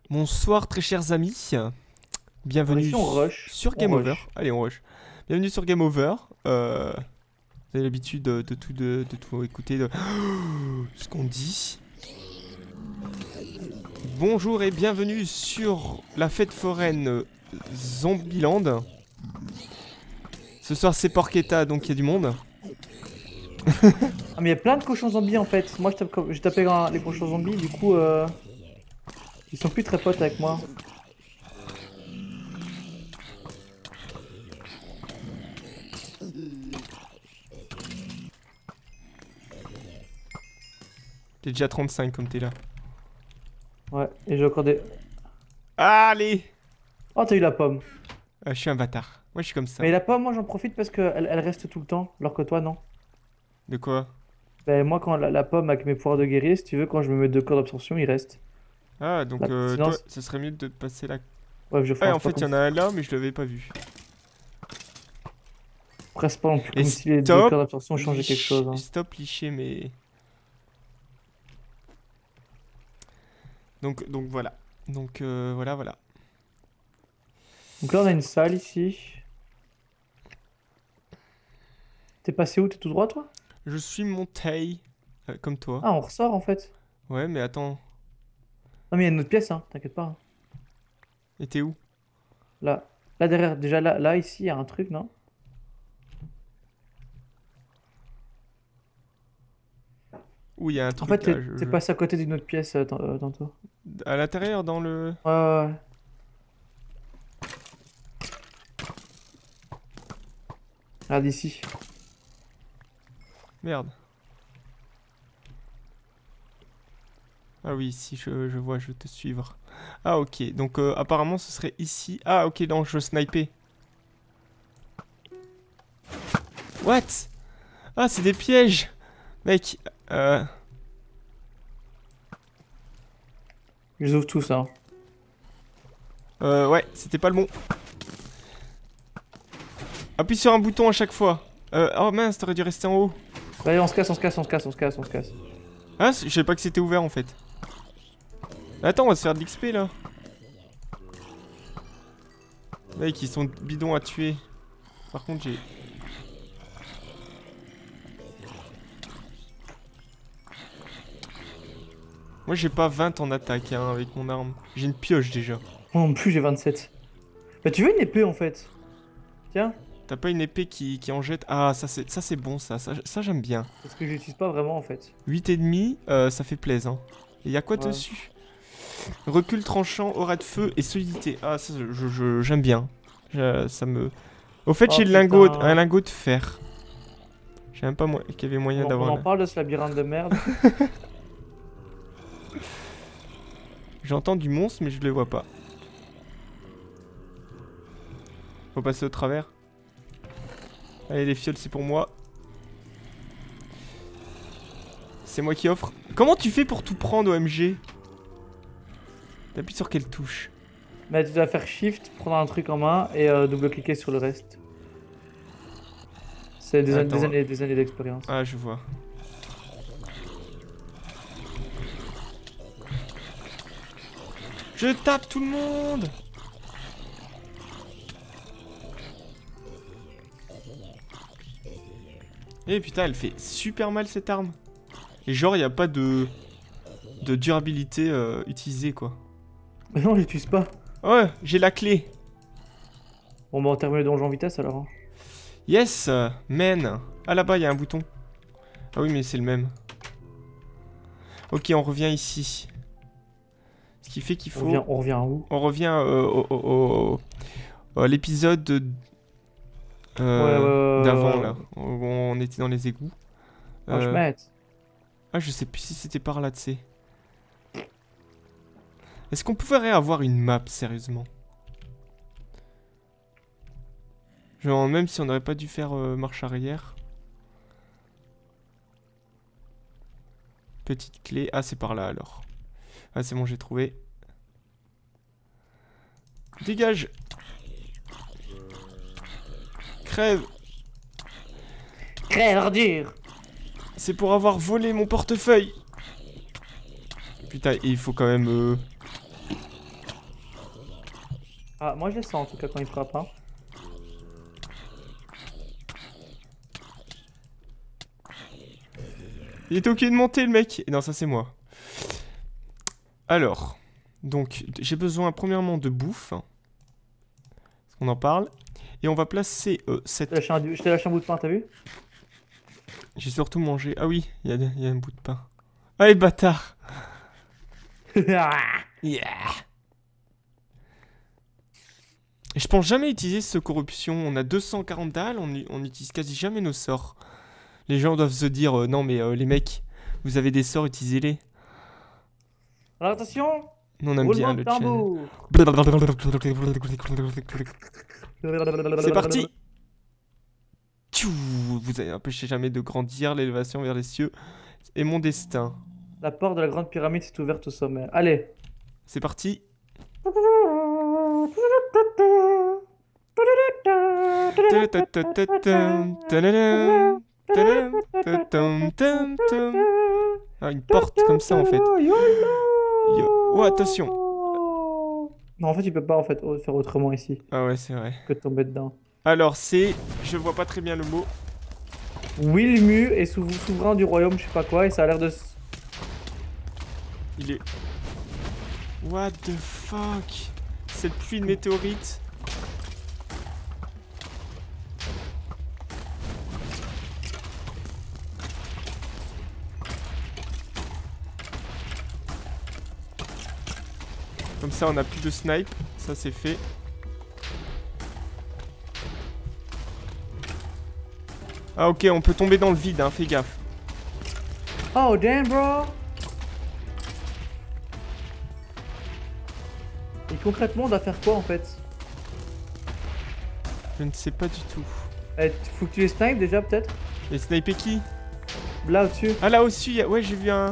Bonsoir très chers amis, bienvenue Ici, on rush. sur On Game Over. rush. Allez on rush. Bienvenue sur Game Over. Vous avez l'habitude de tout écouter de ce qu'on dit. Bonjour et bienvenue sur la fête foraine Zombieland. Ce soir c'est Porchetta donc il y a du monde. Ah, mais il y a plein de cochons zombies en fait. Moi, j'ai tapé les cochons zombies, du coup, ils sont plus très potes avec moi. T'es déjà 35 comme t'es là. Ouais, et j'ai encore des. Allez. Oh, t'as eu la pomme. Je suis un bâtard. Moi je suis comme ça. Mais la pomme, moi, j'en profite parce qu'elle reste tout le temps, alors que toi, non. De quoi? Ben, moi, quand la pomme avec mes pouvoirs de guerrier, si tu veux, quand je me mets 2 corps d'absorption, il reste. Ah donc Sinon, toi ce serait mieux de passer la... ouais, je ferai Ouais un en fait il y en a un là mais je l'avais pas vu. presque pas non plus Et comme si les 2 stop corps d'absorption changeaient quelque chose. Hein. Stop licher mais... Donc voilà. Donc voilà. Donc là, on a une salle ici. T'es passé où? T'es tout droit, toi? Je suis monté comme toi. Ah, on ressort en fait. Ouais mais attends. Non, mais il y a une autre pièce, hein, t'inquiète pas. Hein. Et t'es où? Là, là derrière, déjà là, ici, il y a un truc, non? Où il y a un En fait, truc là t'es passé à côté d'une autre pièce tantôt. À l'intérieur dans le... Ouais, ouais, ouais. Regarde ici. Merde. Ah oui ici je vois, je vais te suivre. Ah ok donc apparemment ce serait ici. Ah ok non je snipais. What? Ah c'est des pièges. Mec Je les ouvre tous, hein. ouais c'était pas le bon. Appuie sur un bouton à chaque fois. Oh mince t'aurais dû rester en haut. Allez, on se casse. Ah je savais pas que c'était ouvert en fait. Attends on va se faire de l'XP là. Mec ils sont bidons à tuer. Par contre j'ai... Moi j'ai pas 20 en attaque hein, avec mon arme. J'ai une pioche déjà. Moi non plus, j'ai 27. Bah, tu veux une épée en fait? Tiens, T'as pas une épée qui en jette? Ah ça c'est bon ça j'aime bien. parce que je l'utilise pas vraiment en fait. 8,5 ça fait plaisir. Hein. Et y'a quoi Ouais. dessus? Recul tranchant, aura de feu et solidité. Ah ça j'aime bien. Ça me... Au fait Oh, j'ai putain. un lingot de fer. J'ai même pas qu'il y avait moyen On d'avoir... en parle de ce labyrinthe de merde. J'entends du monstre mais je le vois pas. Faut passer au travers. Allez les fioles c'est pour moi. C'est moi qui offre. Comment tu fais pour tout prendre OMG? T'appuies sur quelle touche? Mais tu dois faire shift, prendre un truc en main et double-cliquer sur le reste. C'est Attends. des années d'expérience. Ah je vois. Je tape tout le monde. Eh putain elle fait super mal cette arme. Et genre y a pas de durabilité utilisée quoi. Mais non, je l'utilise pas. Ouais j'ai la clé. Bon, bah, on termine le donjon en vitesse alors. Hein. Yes man. Ah là-bas y a un bouton. Ah oui mais c'est le même. Ok on revient ici. Ce qui fait qu'il faut... On revient où? On revient à l'épisode d'avant là. Où on était dans les égouts. Ah, je mets. Ah je sais plus si c'était par là tu sais. Est-ce qu'on pourrait avoir une map sérieusement? Genre même si on n'aurait pas dû faire marche arrière. Petite clé. Ah c'est par là alors. Ah c'est bon j'ai trouvé. Dégage. Crève. Crève, ordure! C'est pour avoir volé mon portefeuille. Putain, il faut quand même... Ah, moi je les sens en tout cas quand ils frappent. Hein. Il était ok de monter le mec. Non, ça c'est moi. Alors, donc j'ai besoin premièrement de bouffe. Parce qu'on en parle. Et on va placer cette... Je t'ai lâché un bout de pain, t'as vu? J'ai surtout mangé. Ah oui, il y a un bout de pain. Allez, bâtard. Yeah. Et je pense jamais utiliser ce corruption. On a 240 dalles, on utilise quasi jamais nos sorts. Les gens doivent se dire non mais les mecs, vous avez des sorts, utilisez-les. Alors attention! Nous on aime bien le challenge. tambour. C'est parti. Tchou, vous avez empêché jamais de grandir, l'élévation vers les cieux est mon destin. La porte de la grande pyramide s'est ouverte au sommet. Allez! C'est parti. Ah, une porte comme ça en fait. Oh, attention. Non, en fait, tu peux pas en fait faire autrement ici Ah ouais, c'est vrai. que de tomber dedans. Alors, c'est... Je vois pas très bien le mot. Wilmu est souverain du royaume, je sais pas quoi, et ça a l'air de... Il est... What the fuck? Cette pluie de météorites. Comme ça, on a plus de snipe. Ça, c'est fait. Ah, ok, on peut tomber dans le vide, hein, fais gaffe. Oh, damn, bro! Et concrètement, on doit faire quoi, en fait? Je ne sais pas du tout. Eh, faut que tu les snipes, déjà, peut-être? Et sniper qui? Là, au-dessus. Ah, là, au-dessus, y a... ouais, j'ai vu un...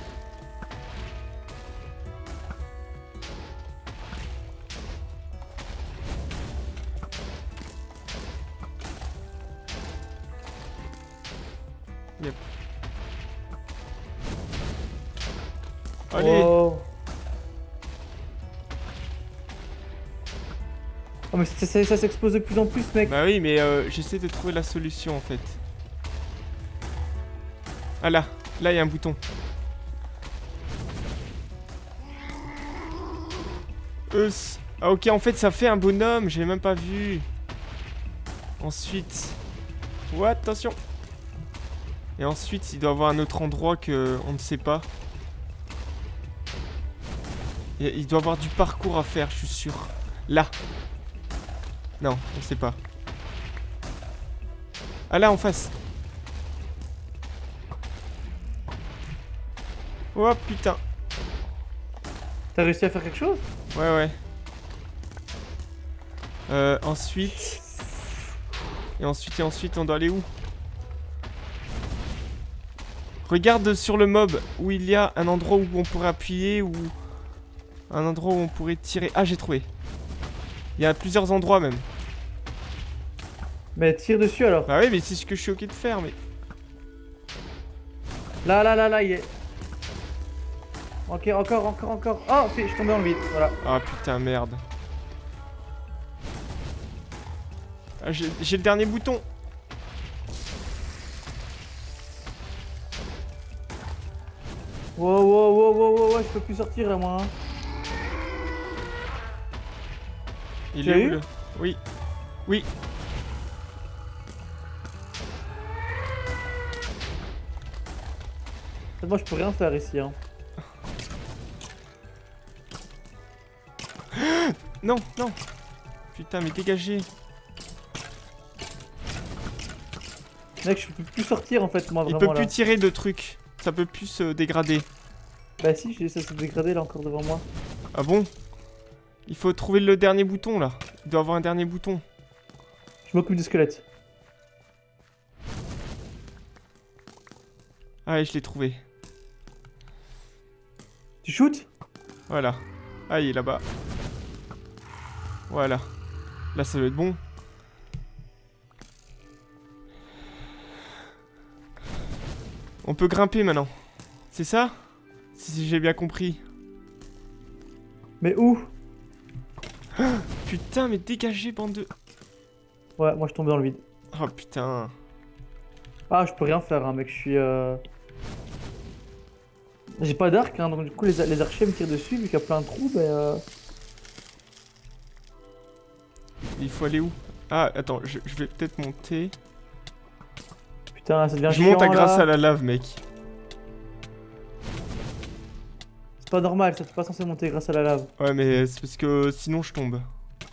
Yep. Allez. Oh, oh mais ça s'explose de plus en plus, mec. Bah oui, mais j'essaie de trouver la solution, en fait. Ah là, là, il y a un bouton. Ah ok, en fait, ça fait un bonhomme, j'ai même pas vu. Ensuite... Ouais, attention. Et ensuite, il doit y avoir un autre endroit que on ne sait pas. Il doit y avoir du parcours à faire, je suis sûr. Là. Non, on sait pas. Ah là, en face. Oh putain. T'as réussi à faire quelque chose? Ouais, ouais. Ensuite... Et ensuite, on doit aller où? Regarde sur le mob où il y a un endroit où on pourrait appuyer ou... Un endroit où on pourrait tirer. Ah, j'ai trouvé. Il y a plusieurs endroits même. Mais tire dessus alors. Bah oui, mais c'est ce que je suis ok de faire, mais... Là, il est... Ok, encore. Oh, je suis tombé dans le vide, voilà. Ah putain, merde. Ah, j'ai le dernier bouton. Wow, je peux plus sortir là, moi. Hein. Il Tu est l'as où eu le... Oui. Oui. Moi, je peux rien faire ici. Hein. Non, non. Putain, mais dégagez. Mec, je peux plus sortir en fait, moi, Il vraiment peut plus là. tirer de trucs. Ça peut plus se dégrader. Bah si, ça s'est dégradé là encore devant moi. Ah bon? Il faut trouver le dernier bouton là. Il doit avoir un dernier bouton. Je m'occupe du squelette. Ah, je l'ai trouvé. Tu shootes? Voilà. Ah, il est là-bas. Voilà. Là, ça doit être bon. On peut grimper maintenant. C'est ça? Si j'ai bien compris. Mais où? Putain, mais dégagez, bande de... Ouais, moi je tombe dans le vide. Oh putain. Ah, je peux rien faire, hein, mec, je suis... J'ai pas d'arc, hein, donc du coup les archers me tirent dessus, vu qu'il y a plein de trous, Il faut aller où? Ah, attends, je vais peut-être monter. Putain, ça devient Je chiant, monte grâce là. à la lave, mec. C'est pas normal, ça t'es pas censé monter grâce à la lave. Ouais, mais c'est parce que sinon je tombe.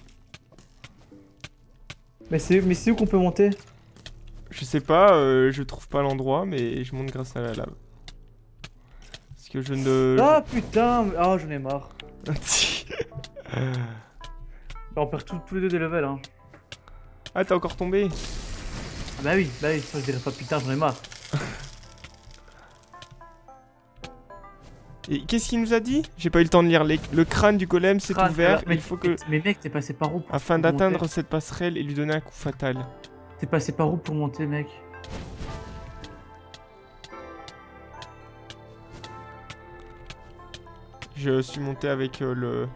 Mais c'est où qu'on peut monter? Je sais pas, je trouve pas l'endroit, mais je monte grâce à la lave. Parce que je ne... Ah putain, ah j'en ai marre. je- Bah, on perd tous les deux des levels, hein. Ah, t'es encore tombé? Ah bah oui, ça je dirais pas putain, j'en ai marre. Et qu'est-ce qu'il nous a dit? J'ai pas eu le temps de lire. Le crâne du golem s'est Crâne, ouvert. mais, Il faut que... mais mec, t'es passé par où Afin pour d'atteindre monter cette passerelle et lui donner un coup fatal. T'es passé par où pour monter, mec? Je suis monté avec le...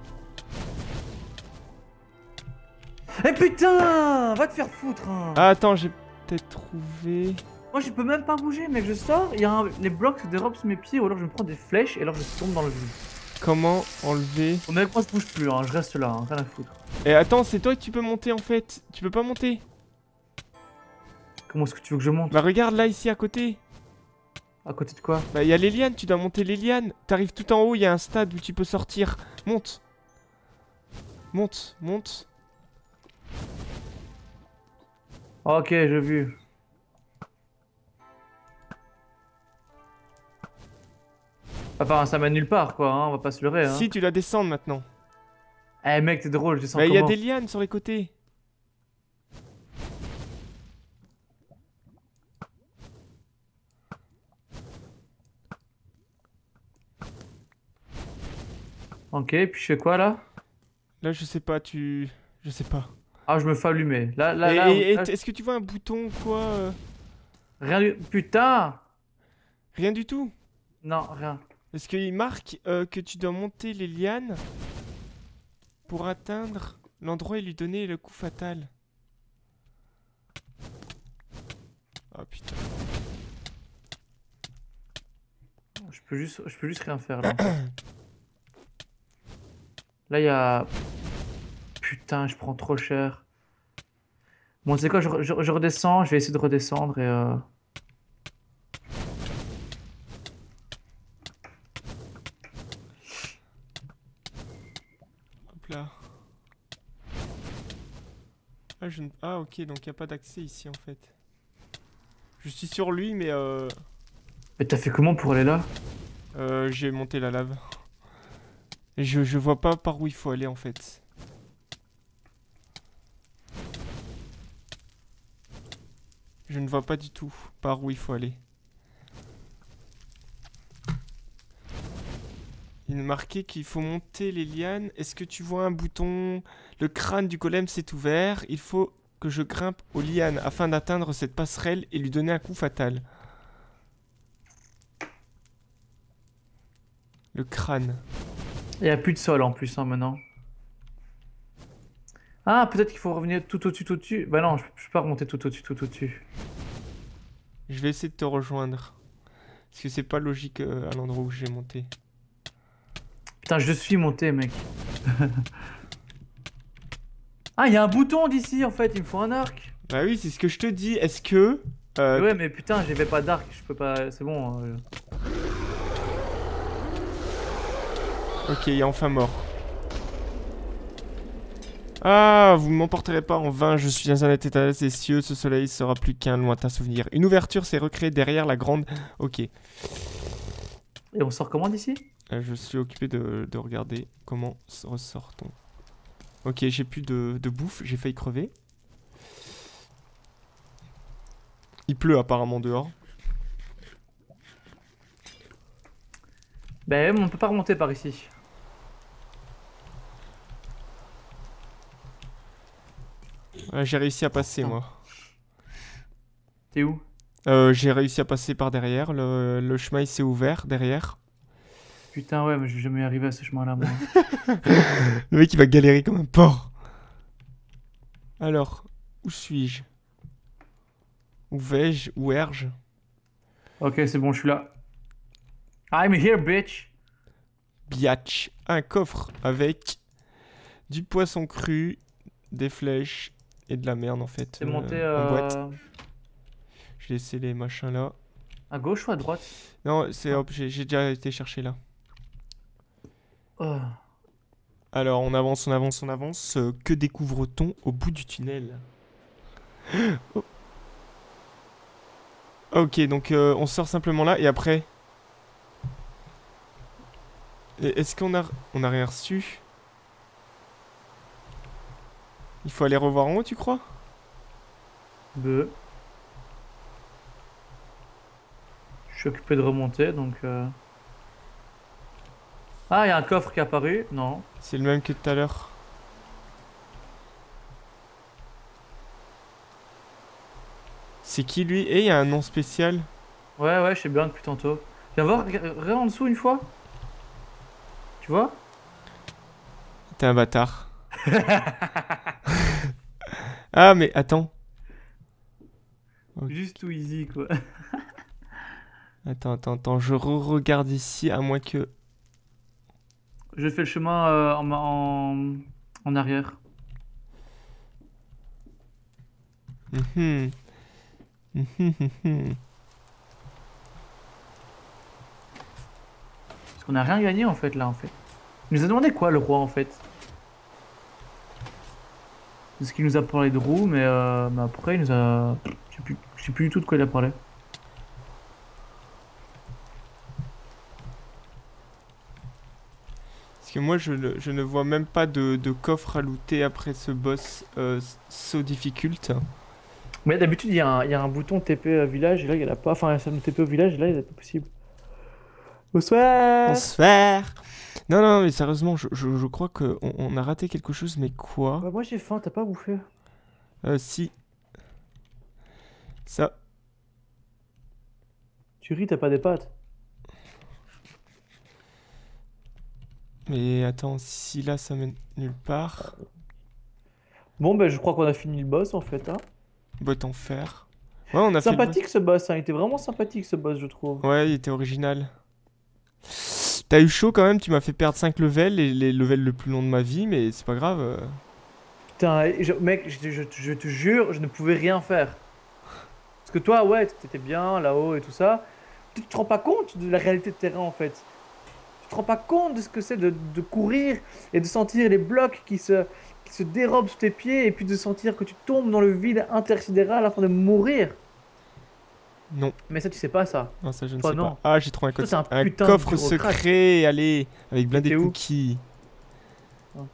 Eh putain, va te faire foutre, hein. Ah, attends, j'ai peut-être trouvé... Moi je peux même pas bouger, mec, je sors, les blocs se dérobent sous mes pieds, ou alors je me prends des flèches, et alors je tombe dans le vide. Comment enlever... Bon, mec, moi je bouge plus, hein, je reste là, hein, rien à foutre. Et attends, c'est toi que tu peux monter en fait. Tu peux pas monter. Comment est-ce que tu veux que je monte? Bah regarde là, ici à côté. À côté de quoi? Bah y a les lianes, tu dois monter les lianes. T'arrives tout en haut, il y a un stade où tu peux sortir. Monte. Monte, monte. Ok, j'ai vu. Enfin, ça mène nulle part, quoi, hein, on va pas se leurrer, hein. Si, tu dois descendre maintenant. Eh mec, t'es drôle, je descends Bah y a comment? des lianes sur les côtés. Ok, puis je fais quoi, là? Là, je sais pas, tu... Je sais pas. Ah, je me fais allumer. Là, là, Et, là, et- et là, est-ce que tu vois un bouton ou quoi rien du... Putain! Rien du tout. Non, rien. Est-ce qu'il marque que tu dois monter les lianes pour atteindre l'endroit et lui donner le coup fatal? Oh putain. Je peux juste rien faire, là. Là, il y a... Putain, je prends trop cher. Bon, tu sais quoi, je redescends, je vais essayer de redescendre et... Hop là. Ah, ah ok, donc il n'y a pas d'accès ici en fait. Je suis sur lui, mais Mais t'as fait comment pour aller là? j'ai monté la lave. Et je vois pas par où il faut aller en fait. Je ne vois pas du tout par où il faut aller. Il est marqué qu'il faut monter les lianes. Est-ce que tu vois un bouton? Le crâne du golem s'est ouvert. Il faut que je grimpe aux lianes afin d'atteindre cette passerelle et lui donner un coup fatal. Le crâne. Il y a plus de sol en plus, hein, maintenant. Ah, peut-être qu'il faut revenir tout au-dessus, tout au-dessus. Bah non, je peux pas remonter tout au-dessus, tout au-dessus. Je vais essayer de te rejoindre. Parce que c'est pas logique à l'endroit où j'ai monté. Putain, je suis monté, mec. Ah, il y a un bouton d'ici, en fait, il me faut un arc. Bah oui, c'est ce que je te dis. Est-ce que... Ouais, mais putain, j'avais pas d'arc, je peux pas... C'est bon. Ok, il est enfin mort. Ah, vous ne m'emporterez pas en vain, je suis dans un état des cieux, ce soleil sera plus qu'un lointain souvenir. Une ouverture s'est recréée derrière la grande... Ok. Et on sort comment d'ici? Je suis occupé de regarder comment ressort-on. Ok, j'ai plus de bouffe, j'ai failli crever. Il pleut apparemment dehors. Ben, on peut pas remonter par ici. J'ai réussi à passer, moi. T'es où? J'ai réussi à passer par derrière. Le chemin, il s'est ouvert derrière. Putain, ouais, mais je vais jamais arriver à ce chemin-là, moi. Le mec il va galérer comme un porc. Alors, où suis-je? Où vais-je? Où erge? Ok, c'est bon, je suis là. I'm here, bitch! Biatch. Un coffre avec du poisson cru, des flèches et de la merde en fait. C'est monté En boîte. J'ai laissé les machins là. à gauche ou à droite? Non, c'est hop, j'ai déjà été chercher là. Oh. Alors on avance, on avance, on avance. Que découvre-t-on au bout du tunnel? Oh. Ok, donc on sort simplement là et après. Est-ce qu'on a rien reçu? Il faut aller revoir en haut, tu crois? Beuh. Je suis occupé de remonter, donc... Ah, il y a un coffre qui est apparu. Non. C'est le même que tout à l'heure. C'est qui lui? Et il y a un nom spécial. Ouais, ouais, je sais bien depuis tantôt. Viens voir, regarde en dessous une fois. Tu vois? T'es un bâtard. Ah mais attends. Ok. Juste tout easy, quoi. Attends. Je re-regarde ici à moins que... Je fais le chemin en arrière. Mhm. Mhm. Parce qu'on a rien gagné, en fait, là, en fait. Il nous a demandé quoi, le roi, en fait? Parce qu'il nous a parlé de roue, mais après, il nous a... Je sais plus du tout de quoi il a parlé. Parce que moi je ne vois même pas de coffre à looter après ce boss so difficult. Mais d'habitude, il y a un bouton TP village, et là, il y en a pas. Enfin, ça nous TP au village, et là, il n'est pas possible. Bonsoir! Bonsoir. Non, mais sérieusement, je crois qu'on a raté quelque chose, mais quoi? Bah, moi, j'ai faim, t'as pas bouffé. Si. Ça. Tu ris, t'as pas des pâtes. Mais attends, si là ça mène nulle part. Bon, ben, je crois qu'on a fini le boss, en fait, hein. Boîte en fer. Ouais, on a fait le Sympathique, ce boss, hein. Il était vraiment sympathique, ce boss, je trouve. boss. Ouais, il était original. T'as eu chaud quand même, tu m'as fait perdre 5 levels, les levels le plus long de ma vie, mais c'est pas grave. Putain, mec, je te jure, je ne pouvais rien faire. Parce que toi, ouais, t'étais bien là-haut et tout ça. Tu te rends pas compte de la réalité de terrain, en fait. Tu te rends pas compte de ce que c'est de courir et de sentir les blocs qui se dérobent sous tes pieds et puis de sentir que tu tombes dans le vide intersidéral afin de mourir. Non, Mais ça, tu sais pas ça. non, ça je ne Toi, sais non. pas. Ah, j'ai trouvé Toi, t'es un un putain de coffre bureaucrate. secret, allez, avec blindé T'es de où? cookies. Ah.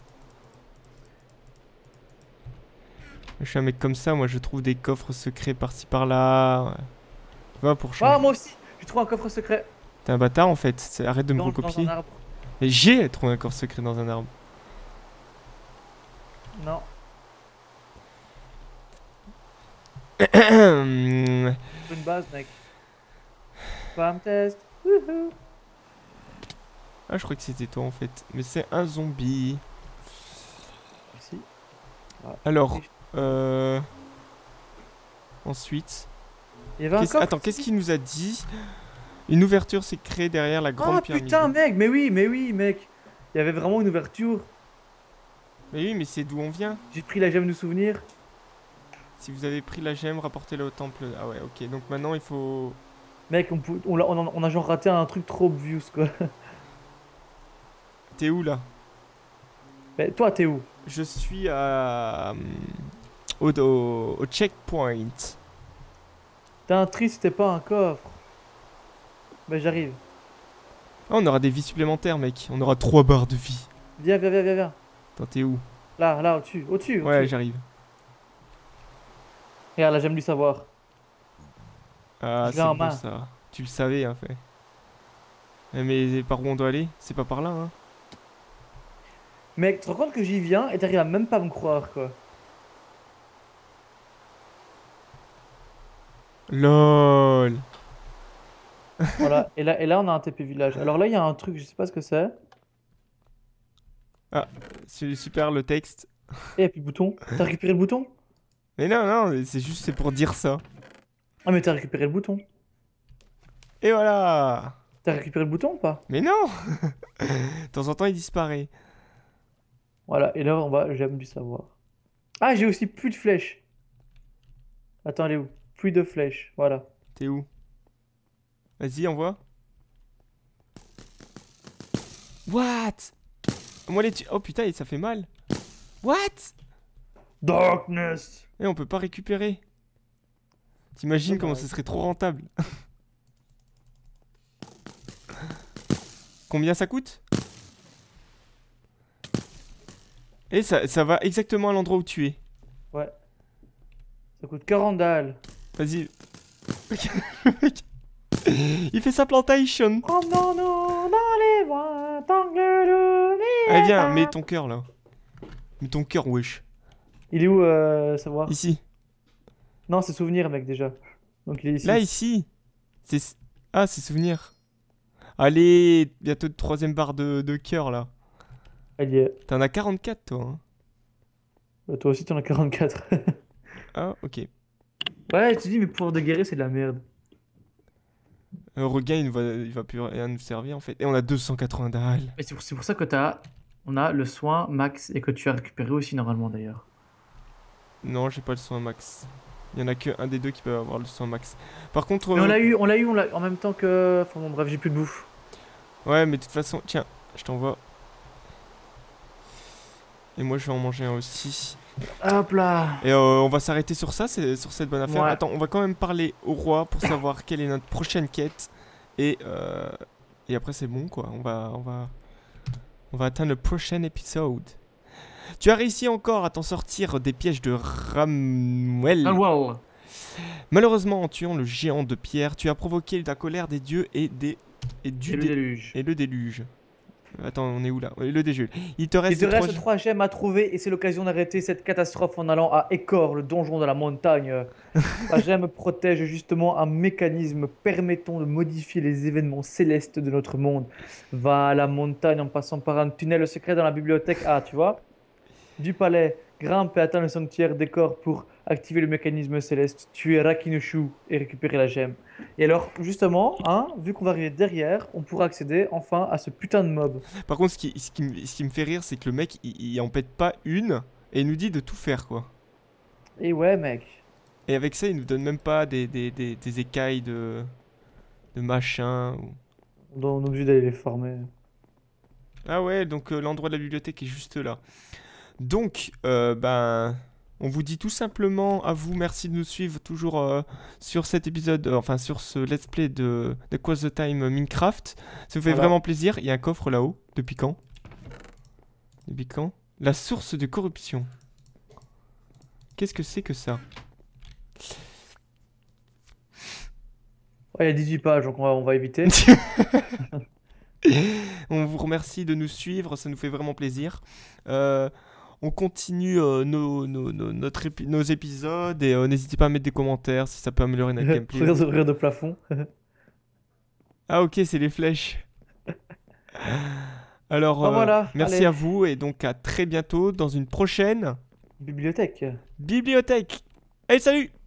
Je suis un mec comme ça, moi je trouve des coffres secrets par-ci par-là. Tu vois, pour Ah, changer. moi aussi, j'ai trouvé un coffre secret T'es un bâtard en fait, arrête de me dans un recopier. arbre. Mais j'ai trouvé un coffre secret dans un arbre. Non. Ah, Bonne base, mec. Spam test. Wouhou. je crois que c'était toi en fait. Mais c'est un zombie. Merci. Alors, ensuite. Il y avait un coffre. Attends, qu'est-ce qu'il nous a dit? Une ouverture s'est créée derrière la grande Ah pyramide. putain, mec, mais oui, mec. Il y avait vraiment une ouverture. Mais oui, mais c'est d'où on vient. J'ai pris la gemme du souvenir. Si vous avez pris la gemme, rapportez-la au temple. Ah ouais, ok. Donc maintenant il faut... Mec, on a genre raté un truc trop obvious, quoi. T'es où là? Mais toi, t'es où? Je suis à... au checkpoint. T'as un tri, c'était pas un coffre. Bah, j'arrive. Ah, on aura des vies supplémentaires, mec. On aura 3 barres de vie. Viens. Attends, t'es où? Là, au-dessus, au-dessus. Ouais, j'arrive. Regarde, la gemme du savoir. Ah, Je c'est l'ai en bon main. ça. Tu le savais, en fait. Mais par où on doit aller? C'est pas par là, hein. Mec, tu te rends compte que j'y viens et t'arrives à même pas me croire, quoi. LOL. Voilà, et là on a un TP village. Alors là, il y a un truc, je sais pas ce que c'est. Ah, c'est super le texte. Et il y a plus de bouton. T'as récupéré le bouton? Mais non, non, c'est juste c'est pour dire ça. Ah, mais t'as récupéré le bouton. Et voilà. T'as récupéré le bouton ou pas? Mais non. De temps en temps, il disparaît. Voilà, et là, on va, j'aime du savoir. Ah, j'ai aussi plus de flèches. Attends, elle est où? Plus de flèches, voilà. T'es où? Vas-y, envoie. What? Moi les Oh putain, et ça fait mal. What? Darkness! Et on peut pas récupérer. T'imagines comment Dommage. ce serait trop rentable. Combien ça coûte? Et ça va exactement à l'endroit où tu es. Ouais. Ça coûte 40 dalles. Vas-y. Il fait sa plantation. Promenons-nous dans les voies d'Angleterre. Allez viens, mets ton cœur là. Mets ton cœur, wesh. Il est où, savoir? Ici. Non, c'est souvenir, mec, déjà. Donc il est ici. Là, ici. C'est... Ah, c'est souvenir. Allez, bientôt de troisième barre de cœur là. Il y est. T'en as 44 toi. Hein. Bah, toi aussi, t'en as 44. Ah, ok. Ouais, tu dis, mais pouvoir de guérir, c'est de la merde. Regain, il va plus rien nous servir en fait. Et on a 280 dalles. Mais c'est pour ça que on a le soin max et que tu as récupéré aussi normalement d'ailleurs. Non, j'ai pas le soin max. Il y en a que un des deux qui peut avoir le soin max. Par contre... Mais on l'a en même temps que... Enfin bon, bref, j'ai plus de bouffe. Ouais, mais de toute façon... Tiens, je t'envoie. Et moi, je vais en manger un aussi. Hop là. Et on va s'arrêter sur ça, c'est sur cette bonne affaire. Ouais. Attends, on va quand même parler au roi pour savoir quelle est notre prochaine quête. Et après, c'est bon, quoi. On va atteindre le prochain épisode. Tu as réussi encore à t'en sortir des pièges de Ramwell. Ah wow. Malheureusement, en tuant le géant de pierre, tu as provoqué la colère des dieux et Et le déluge. et le déluge. Attends, on est où là? Le déluge. Il te Il reste te reste 3 gemmes à trouver et c'est l'occasion d'arrêter cette catastrophe en allant à Écor, le donjon de la montagne. La gemme protège justement un mécanisme permettant de modifier les événements célestes de notre monde. Va à la montagne en passant par un tunnel secret dans la bibliothèque A, tu vois? Du palais, grimpe et atteins le sanctuaire décor pour activer le mécanisme céleste, tuer Rakinoshu et récupérer la gemme. Et alors, justement, hein, vu qu'on va arriver derrière, on pourra accéder enfin à ce putain de mob. Par contre, ce qui me fait rire, c'est que le mec, il en pète pas une et il nous dit de tout faire, quoi. Et ouais, mec. Et avec ça, il nous donne même pas des écailles de machin. On est obligé d'aller les former. Ah ouais, donc l'endroit de la bibliothèque est juste là. Donc, ben, on vous dit tout simplement à vous, merci de nous suivre toujours sur cet épisode, enfin sur ce let's play de Quest the Time Minecraft. Ça vous fait Voilà. vraiment plaisir. Il y a un coffre là-haut. Depuis quand? Depuis quand? La source de corruption. Qu'est-ce que c'est que ça? Ouais, il y a 18 pages, donc on va éviter. On vous remercie de nous suivre, ça nous fait vraiment plaisir. On continue nos épisodes et n'hésitez pas à mettre des commentaires si ça peut améliorer notre gameplay. Regarde ouvrir de plafond. Ah ok, c'est les flèches. Alors, Ah, voilà, merci allez. à vous et donc à très bientôt dans une prochaine Bibliothèque. bibliothèque. Allez, salut!